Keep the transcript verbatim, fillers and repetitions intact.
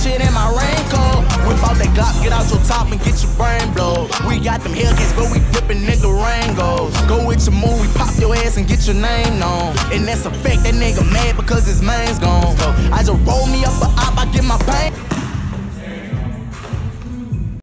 shit in my raincoat. Whip out that Glock, get out your top and get your brain blowed. We got them Hellcats, but we flippin' nigga Rangos. Go with your move, we pop your ass and get your name known. And that's a fact, that nigga mad because his man's gone. So I just